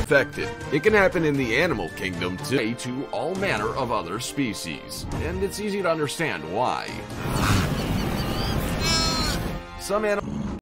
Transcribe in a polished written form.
infected. It can happen in the animal kingdom to all manner of other species, and it's easy to understand why. Some animals